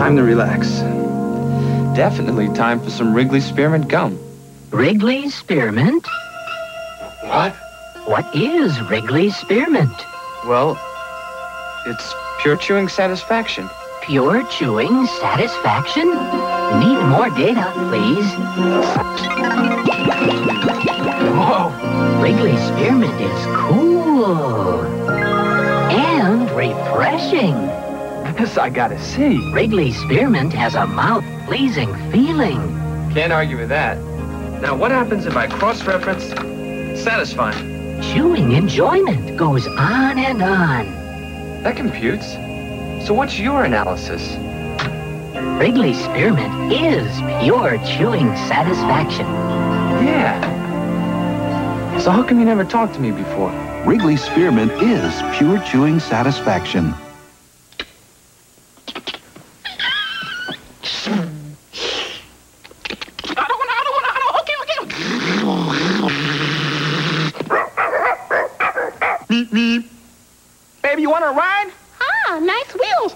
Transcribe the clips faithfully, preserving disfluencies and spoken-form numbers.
time to relax. Definitely time for some Wrigleys Spearmint gum. Wrigleys Spearmint? What? What is Wrigleys Spearmint? Well, it's pure chewing satisfaction. Pure chewing satisfaction? Need more data, please. Whoa! Wrigleys Spearmint is cool. And refreshing. This I gotta see. Wrigleys Spearmint has a mouth-pleasing feeling. Can't argue with that. Now, what happens if I cross-reference satisfying? Chewing enjoyment goes on and on. That computes. So what's your analysis? Wrigleys Spearmint is pure chewing satisfaction. Yeah. So how come you never talked to me before? Wrigleys Spearmint is pure chewing satisfaction. Baby, you want to ride? Ah, nice wheels.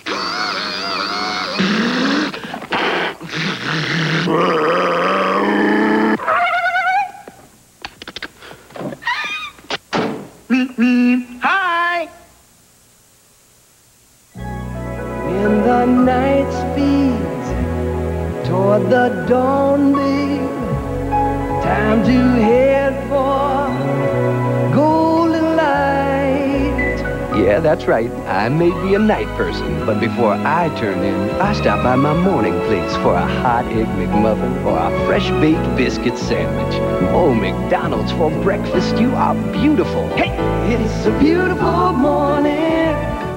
Hi! When the night speeds toward the dawn, babe, time to head for golden light. Yeah, that's right. I may be a night person, but before I turn in, I stop by my morning place for a hot egg McMuffin or a fresh baked biscuit sandwich. Oh, McDonald's for breakfast, you are beautiful. Hey, it's a beautiful morning.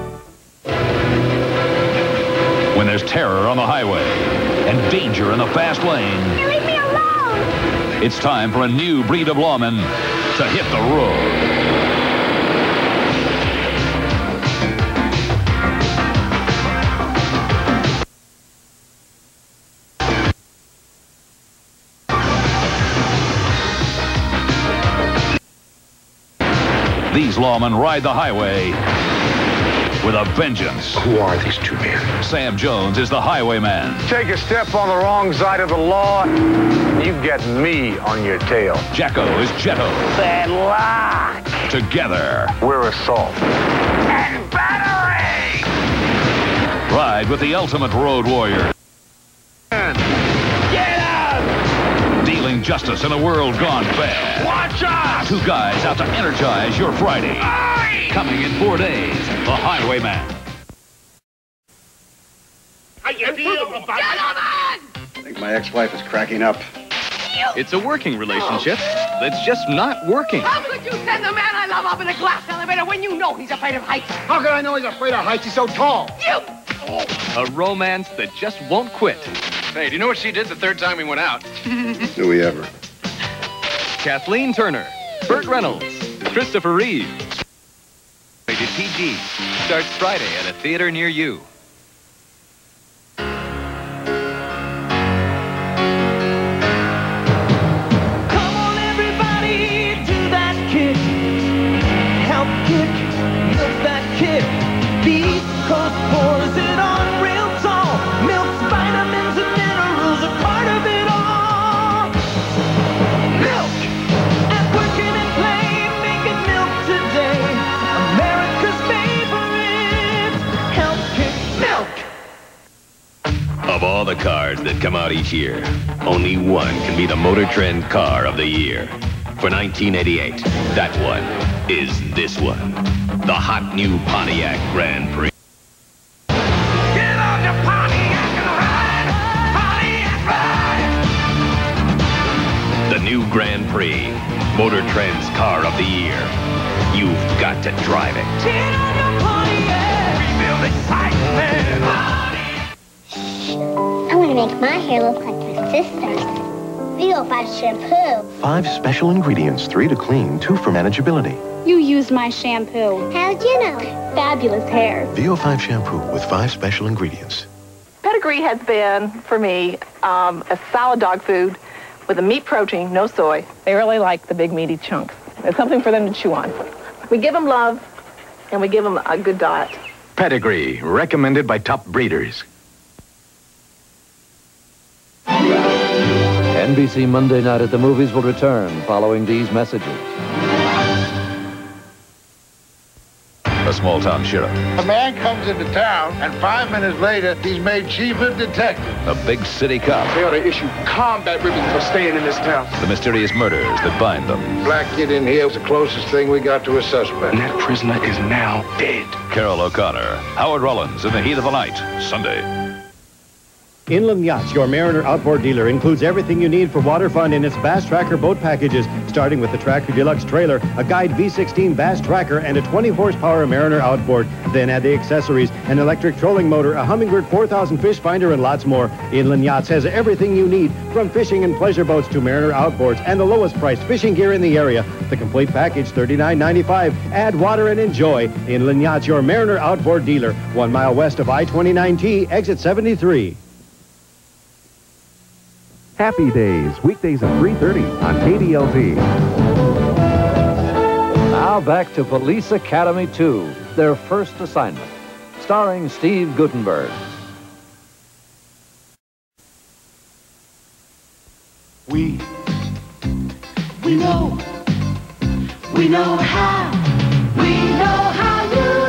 When there's terror on the highway and danger in the fast lane, Leave me alone. it's time for a new breed of lawmen to hit the road. These lawmen ride the highway with a vengeance. Who are these two men? Sam Jones is the highwayman. Take a step on the wrong side of the law, you get me on your tail. Jacko is Jetto. Bad luck. Together, We're assault. And battery! ride with the ultimate road warrior. Get out! Dealing justice in a world gone bad. Watch out! Two guys out to energize your Friday. Aye! Coming in four days, The Highwayman. How you feel about Gentlemen! I think my ex-wife is cracking up. It's a working relationship that's just not working. How could you send the man I love up in a glass elevator when you know he's afraid of heights? How can I know he's afraid of heights? He's so tall. You! A romance that just won't quit. Hey, do you know what she did the third time we went out? Do we ever? Kathleen Turner, Burt Reynolds, Christopher Reeve. Rated P G. Starts Friday at a theater near you. Come on, everybody, do that kick. Help kick, milk that kick. Beat Coast pours it on real tall. Milk's vitamins and minerals are part of it all. Milk, at working and play, making milk today. America's favorite. Help kick milk. Of all the cars that come out each year, only one can be the Motor Trend Car of the Year. For nineteen eighty-eight, that one is this one. The hot new Pontiac Grand Prix. Get on your Pontiac and ride! Pontiac ride! The new Grand Prix, Motor Trend's Car of the Year. You've got to drive it. Get on your Pontiac. We build excitement! I want to make my hair look like my sister's. V O five Shampoo. Five special ingredients, three to clean, two for manageability. You used my shampoo. How'd you know? Fabulous hair. V O five Shampoo with five special ingredients. Pedigree has been, for me, um, a solid dog food with a meat protein, no soy. They really like the big meaty chunks. It's something for them to chew on. We give them love, and we give them a good diet. Pedigree, recommended by top breeders. N B C Monday Night at the Movies will return following these messages. A small-town sheriff. A man comes into town, and five minutes later, he's made chief of detective. A big city cop. They ought to issue combat ribbons for staying in this town. The mysterious murders that bind them. Black kid in here was the closest thing we got to a suspect. And that prisoner is now dead. Carol O'Connor, Howard Rollins in the Heat of the Night, Sunday. Inland Yachts, your Mariner outboard dealer, includes everything you need for water fun in its Bass Tracker boat packages, starting with the Tracker Deluxe trailer, a Guide V sixteen Bass Tracker, and a twenty horsepower Mariner outboard. Then add the accessories, an electric trolling motor, a Hummingbird four thousand fish finder, and lots more. Inland Yachts has everything you need, from fishing and pleasure boats to Mariner outboards, and the lowest priced fishing gear in the area. The complete package, thirty-nine ninety-five. Add water and enjoy. Inland Yachts, your Mariner outboard dealer, one mile west of I twenty-nine T, exit seventy-three. Happy Days, weekdays at three thirty on K D L T. Now back to Police Academy two, their first assignment, starring Steve Guttenberg. We, we know, we know how, we know how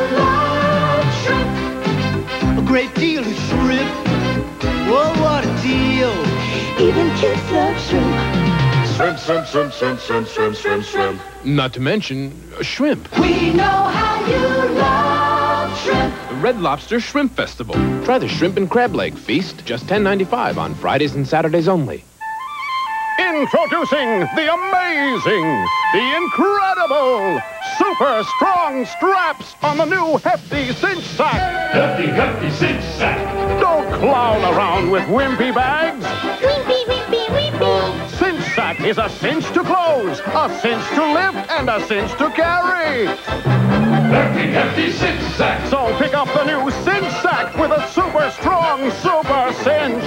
you love shrimp. A great deal of shrimp. Whoa, what a deal. Even kids love shrimp. Shrimp, shrimp, shrimp, shrimp, shrimp, shrimp, shrimp, shrimp. Not to mention uh, shrimp. We know how you love shrimp. The Red Lobster Shrimp Festival. Try the shrimp and crab leg feast, just ten ninety-five on Fridays and Saturdays only. Introducing the amazing, the incredible, super strong straps on the new Hefty Cinch Sack. Hefty, Hefty Cinch Sack. Don't clown around with wimpy bags. Wimpy, wimpy, wimpy. Cinch Sack is a cinch to close, a cinch to lift, and a cinch to carry. Hefty, Hefty Cinch Sack. So pick up the new Cinch Sack with a super strong, super cinch.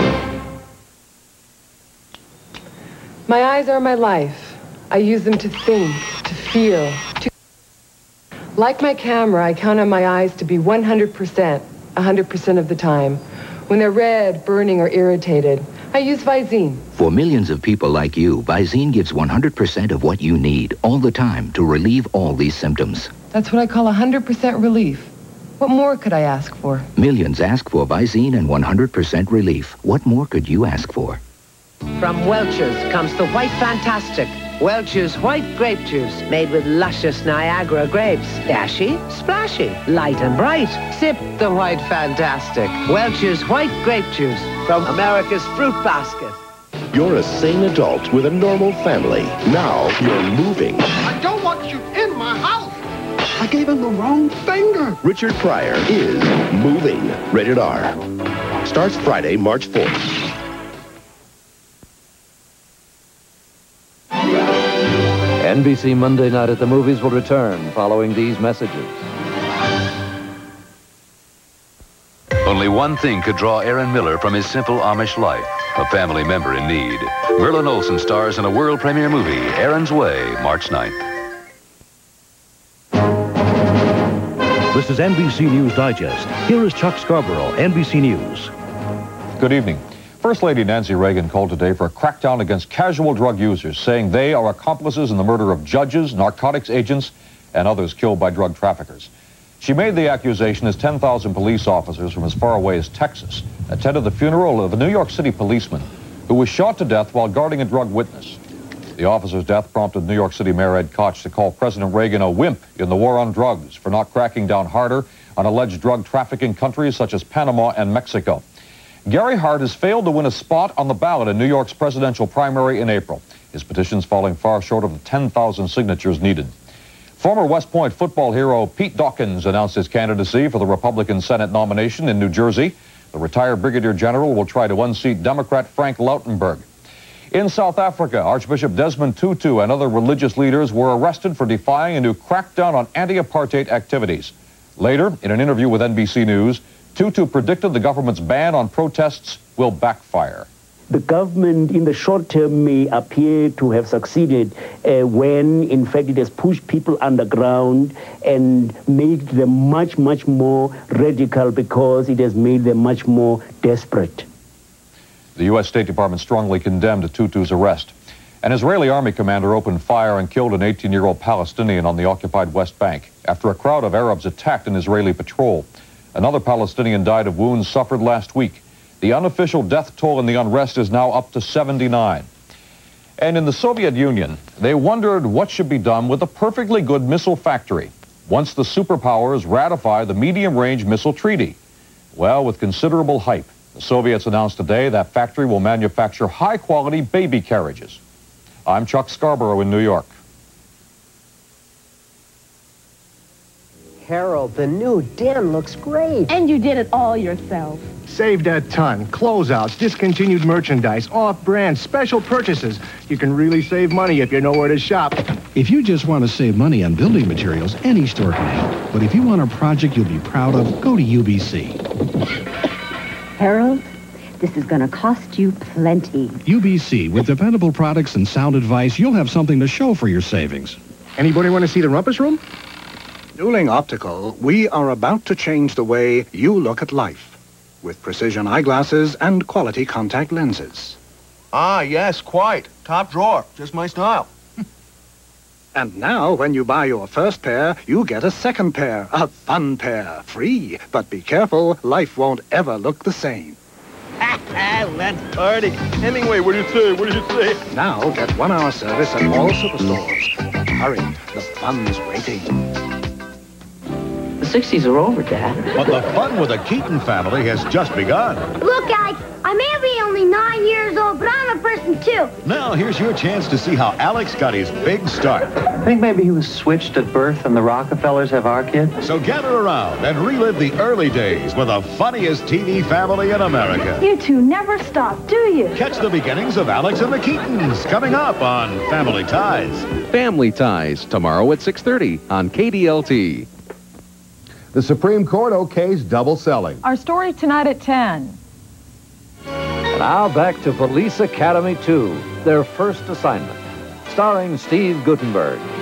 My eyes are my life. I use them to think, to feel, to... Like my camera, I count on my eyes to be one hundred percent, one hundred percent of the time. When they're red, burning, or irritated, I use Visine. For millions of people like you, Visine gives one hundred percent of what you need all the time to relieve all these symptoms. That's what I call one hundred percent relief. What more could I ask for? Millions ask for Visine and one hundred percent relief. What more could you ask for? From Welch's comes the White Fantastic. Welch's White Grape Juice, made with luscious Niagara grapes. Dashy, splashy, light and bright. Sip the White Fantastic. Welch's White Grape Juice from America's Fruit Basket. You're a sane adult with a normal family. Now you're moving. I don't want you in my house. I gave him the wrong finger. Richard Pryor is Moving. Rated R. Starts Friday, March fourth. N B C Monday Night at the Movies will return following these messages. Only one thing could draw Aaron Miller from his simple Amish life, a family member in need. Merlin Olsen stars in a world premiere movie, Aaron's Way, March ninth. This is N B C News Digest. Here is Chuck Scarborough, N B C News. Good evening. First Lady Nancy Reagan called today for a crackdown against casual drug users, saying they are accomplices in the murder of judges, narcotics agents, and others killed by drug traffickers. She made the accusation as ten thousand police officers from as far away as Texas attended the funeral of a New York City policeman who was shot to death while guarding a drug witness. The officer's death prompted New York City Mayor Ed Koch to call President Reagan a wimp in the war on drugs for not cracking down harder on alleged drug trafficking countries such as Panama and Mexico. Gary Hart has failed to win a spot on the ballot in New York's presidential primary in April, his petitions falling far short of the ten thousand signatures needed. Former West Point football hero Pete Dawkins announced his candidacy for the Republican Senate nomination in New Jersey. The retired brigadier general will try to unseat Democrat Frank Lautenberg. In South Africa, Archbishop Desmond Tutu and other religious leaders were arrested for defying a new crackdown on anti-apartheid activities. Later, in an interview with N B C News, Tutu predicted the government's ban on protests will backfire. The government in the short term may appear to have succeeded uh, when, in fact, it has pushed people underground and made them much, much more radical because it has made them much more desperate. The U S State Department strongly condemned Tutu's arrest. An Israeli army commander opened fire and killed an eighteen-year-old Palestinian on the occupied West Bank after a crowd of Arabs attacked an Israeli patrol. Another Palestinian died of wounds suffered last week. The unofficial death toll in the unrest is now up to seventy-nine. And in the Soviet Union, they wondered what should be done with a perfectly good missile factory once the superpowers ratify the medium-range missile treaty. Well, with considerable hype, the Soviets announced today that factory will manufacture high-quality baby carriages. I'm Chuck Scarborough in New York. Harold, the new den looks great. And you did it all yourself. Saved a ton. Closeouts, discontinued merchandise, off-brand, special purchases. You can really save money if you know where to shop. If you just want to save money on building materials, any store can help. But if you want a project you'll be proud of, go to U B C. Harold, this is going to cost you plenty. U B C, with dependable products and sound advice, you'll have something to show for your savings. Anybody want to see the rumpus room? Duling Optical, we are about to change the way you look at life with precision eyeglasses and quality contact lenses. Ah, yes, quite. Top drawer. Just my style. And now, when you buy your first pair, you get a second pair, a fun pair, free. But be careful, life won't ever look the same. Let's party. Hemingway, what do you say? What do you say? Now, get one-hour service at all superstores. Hurry, the fun's waiting. The sixties are over, Dad. But the fun with the Keaton family has just begun. Look, Alex, I may be only nine years old, but I'm a person too. Now here's your chance to see how Alex got his big start. I think maybe he was switched at birth and the Rockefellers have our kid. So gather around and relive the early days with the funniest T V family in America. You two never stop, do you? Catch the beginnings of Alex and the Keatons coming up on Family Ties. Family Ties, tomorrow at six thirty on K D L T. The Supreme Court okays double selling. Our story tonight at ten. Now back to Police Academy two, their first assignment, starring Steve Guttenberg.